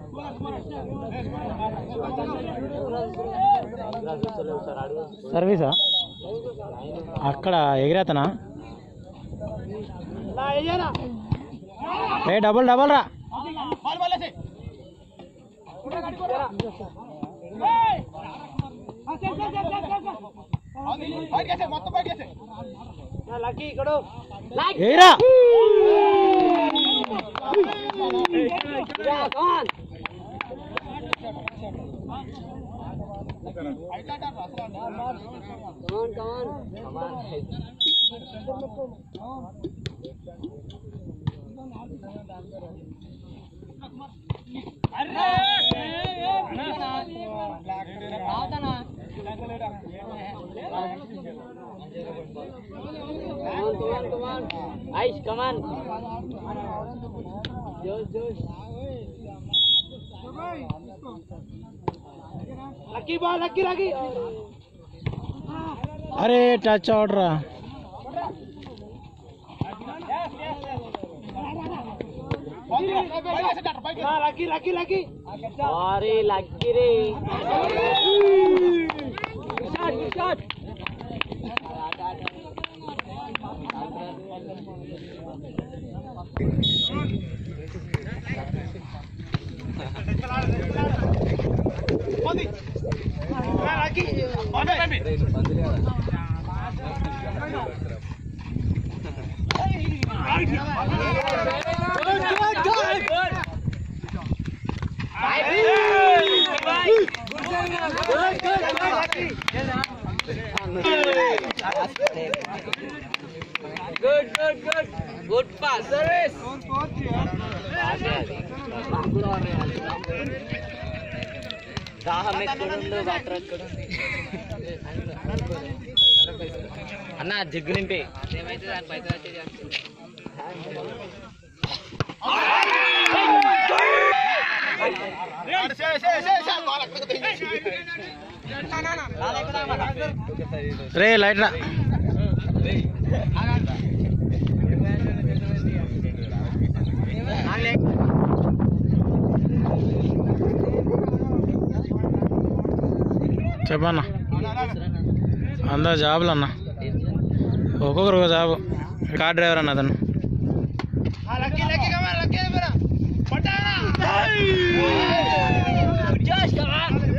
సర్వీసా అక్కడ ఎగిరేతనా ఏ double double రా ఏరా Aish, come on. Josh. Lucky ball, lucky. अरे टच आउट रा लकी अरे लकी रे शॉट Good pass. Service. అన్న జిగ్గు నింపి ఏమైతే దాని పైసలు రే లైట్ రా చెప్పన్నా అందరు జాబులు అన్న ఒక్కొక్కరు ఒక జాబు కార్ డ్రైవర్ అన్న అతను Josh, come on.